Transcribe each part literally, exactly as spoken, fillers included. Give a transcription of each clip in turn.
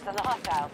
than the hostiles.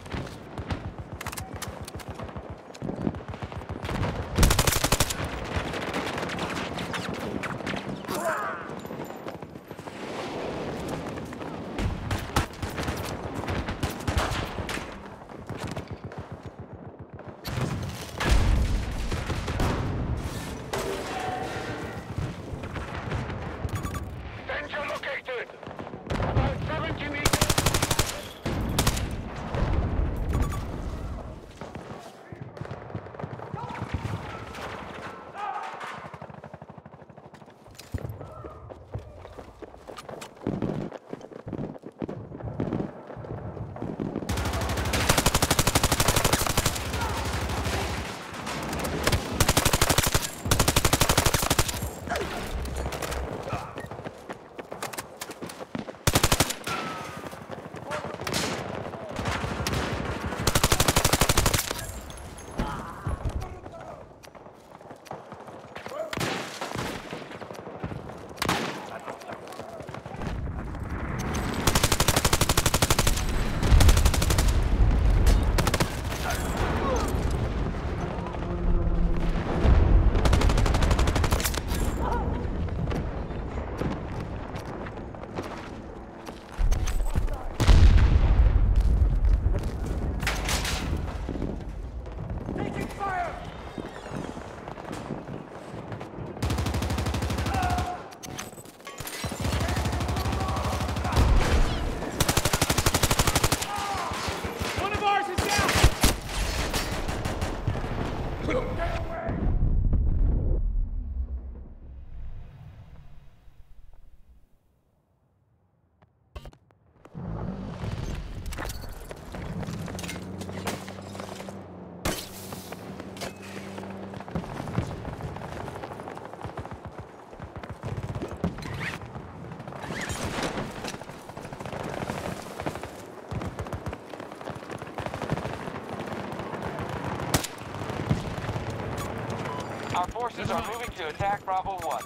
Our forces are moving to attack Bravo one.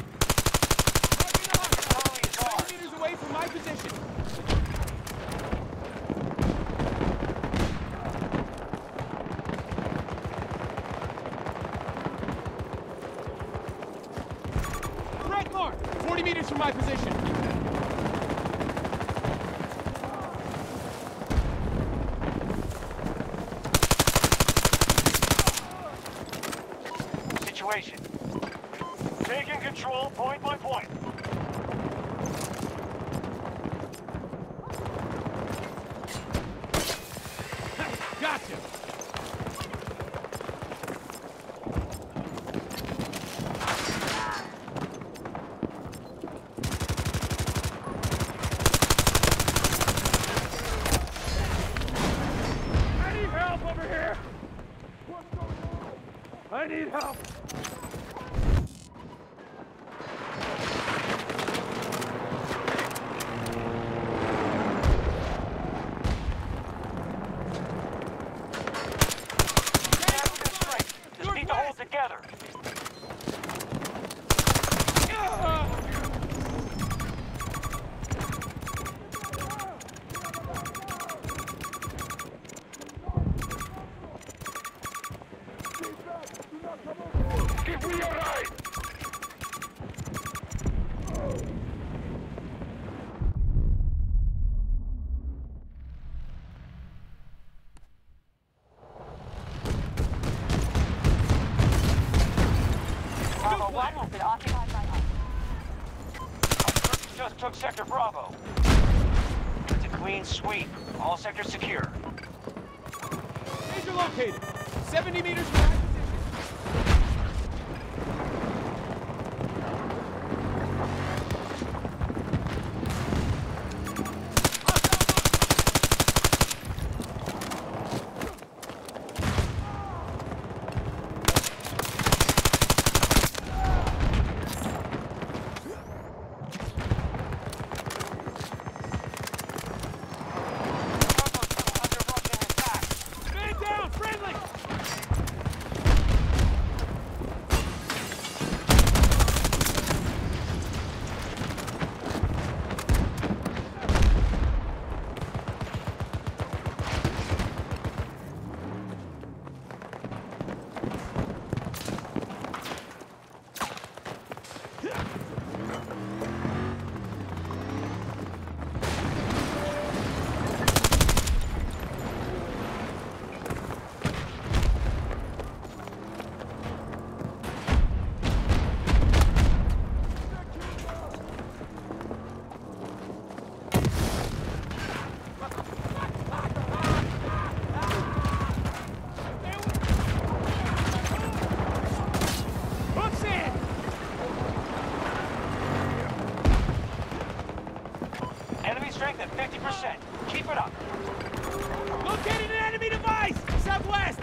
twenty meters away from my position. Red mark! forty meters from my position. Situation. Taking control point by point. Gotcha! I need help over here! What's going on? I need help! Together. Give me your right. Bravo one has been occupied by us. Just took Sector Bravo. It's a clean sweep. All sectors secure. Major located. seventy meters from my position. Under Russian attack. Man down! Friendly! Enemy strength at fifty percent. Keep it up. Located an enemy device! Southwest!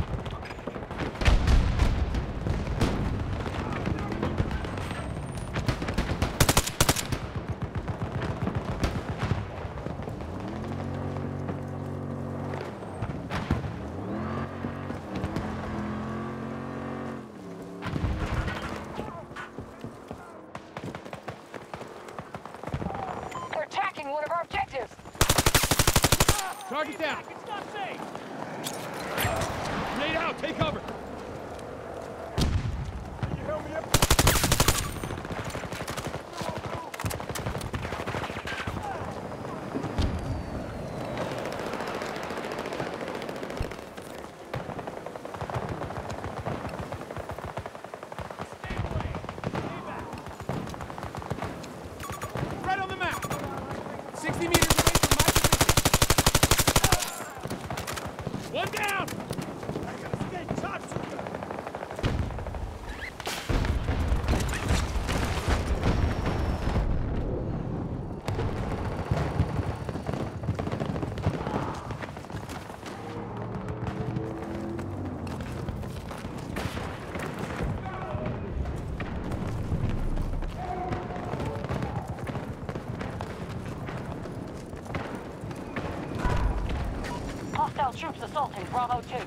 They're attacking one of our objectives. Target down! It's not safe! Grenade out! Take cover! Can you help me up? Stay away! Stay back! Right on the map! sixty meters away from my position! One down! I gotta escape! Top shooter! Hostile troops assaulting Bravo two.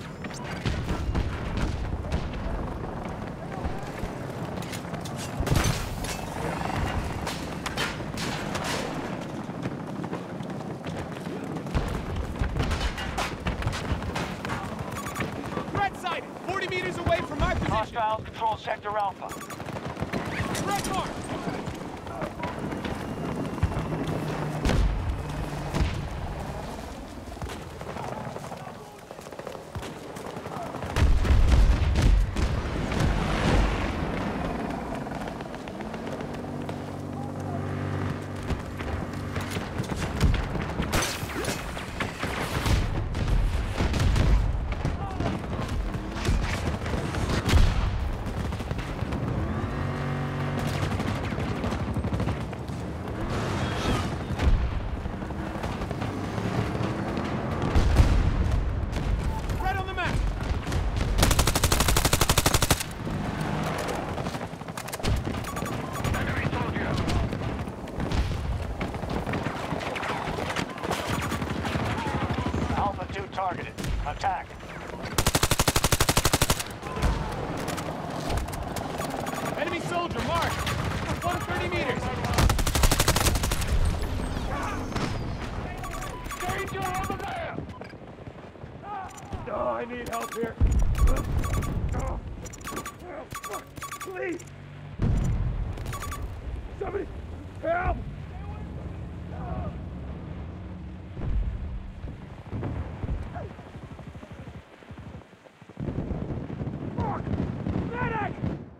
Threat sighted! forty meters away from my position! Hostiles control Sector Alpha. Red mark! Right on the map! Enemy soldier. Alpha two targeted. Attack. Enemy soldier marked! one hundred thirty meters! Danger over there! Oh, I need help here. Please! Somebody help! Medic!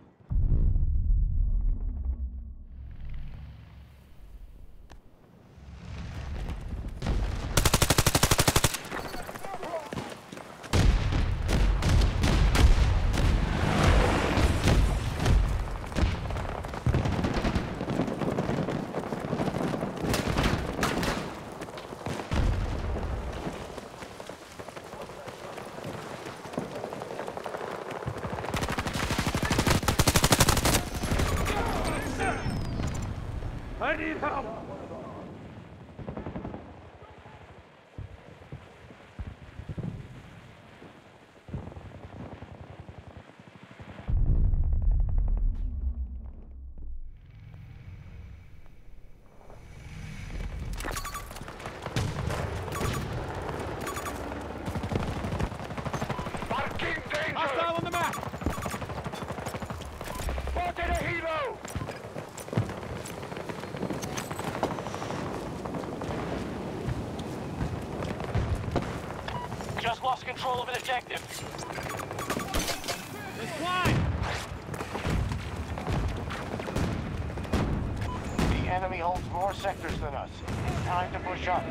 I need help! Marking danger! Hostile on the map! Spotted a helo! Just lost control of an objective. Let's climb! The enemy holds more sectors than us. Time to push up.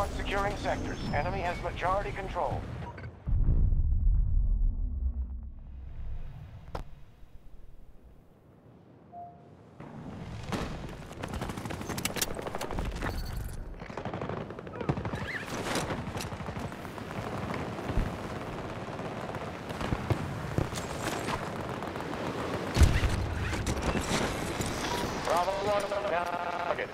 Start securing sectors. Enemy has majority control. Bravo one, target.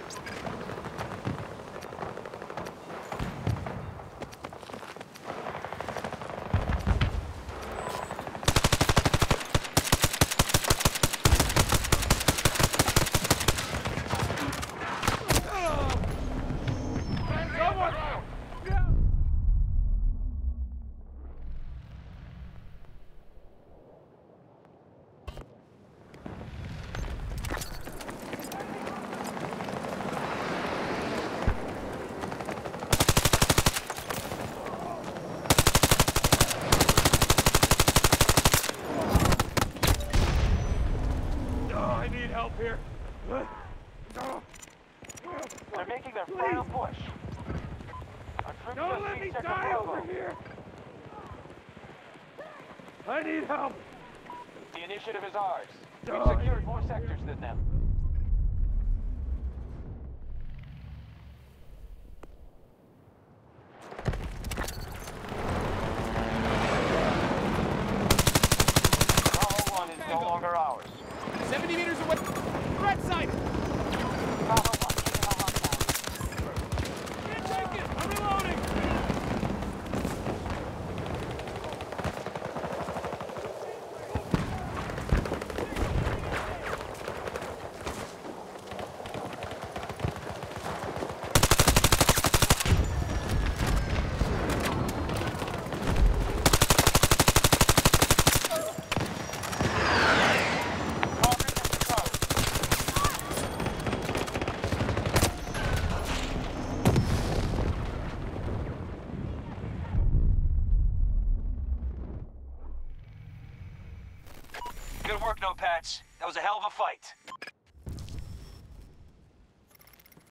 I need help here. They're making their final push. Our troops Don't just let see me Sector die Bravo. over here. I need help. The initiative is ours. We've Oh, secured more sectors than them. Bravo one is no longer ours. seventy meters away. Threat sighted. Bravo one keeping on lockdown. Can't take it. I'm reloading. Conquer this coast. Good work, Notepads. That was a hell of a fight.